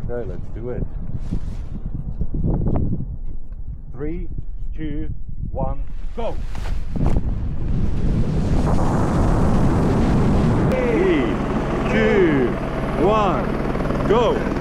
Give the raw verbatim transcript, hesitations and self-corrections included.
Okay, let's do it. Three, two, one, go! Three, two, one, go!